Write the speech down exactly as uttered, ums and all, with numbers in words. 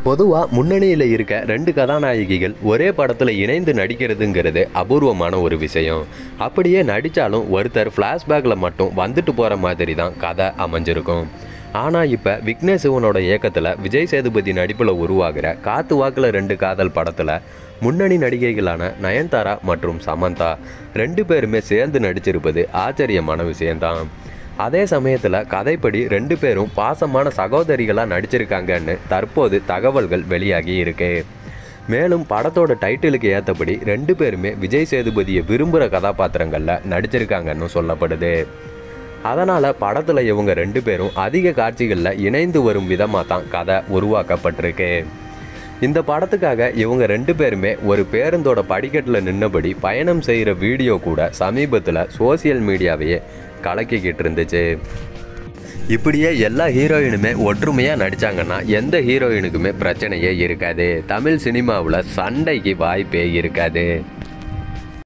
பொதுவாக முன்னணியில் இருக்க ரெண்டு கதாநாயகிகள் ஒரே படத்தில் இணைந்து நடிக்கிறதுங்கிறது அபூர்வமான ஒரு விஷயம். அப்படியே நடித்தாலும் ஒருத்தர் ஃப்ளாஷ்பேக்கில் மட்டும் வந்துட்டு போகிற மாதிரி தான் கதை அமைஞ்சிருக்கும். ஆனால் இப்போ விக்னேஷ் சிவனோட இயக்கத்தில் விஜய் சேதுபதி நடிப்பில் உருவாகிற காத்து வாக்கில் ரெண்டு காதல் படத்தில் முன்னணி நடிகைகளான நயன்தாரா மற்றும் சமந்தா ரெண்டு பேருமே சேர்ந்து நடிச்சிருப்பது ஆச்சரியமான விஷயம்தான். அதே சமயத்தில் கதைப்படி ரெண்டு பேரும் பாசமான சகோதரிகளாக நடிச்சிருக்காங்கன்னு தற்போது தகவல்கள் வெளியாகி இருக்கு. மேலும் படத்தோட டைட்டிலுக்கு ஏற்றபடி ரெண்டு பேருமே விஜய் சேதுபதியை விரும்புகிற கதாபாத்திரங்களில் நடிச்சிருக்காங்கன்னு சொல்லப்படுது. அதனால் படத்தில் இவங்க ரெண்டு பேரும் அதிக காட்சிகளில் இணைந்து வரும் விதமாக தான் கதை உருவாக்கப்பட்டிருக்கு. இந்த படத்துக்காக இவங்க ரெண்டு பேருமே ஒரு பேருந்தோட படிக்கட்டில் நின்னபடி பயணம் செய்கிற வீடியோ கூட சமீபத்தில் சோசியல் மீடியாவையே கலக்கிக்கிட்டு இருந்துச்சு. இப்படியே எல்லா ஹீரோயினுமே ஒற்றுமையாக நடித்தாங்கன்னா எந்த ஹீரோயினுக்குமே பிரச்சனையே இருக்காது. தமிழ் சினிமாவில் சண்டைக்கு வாய்ப்பே இருக்காது.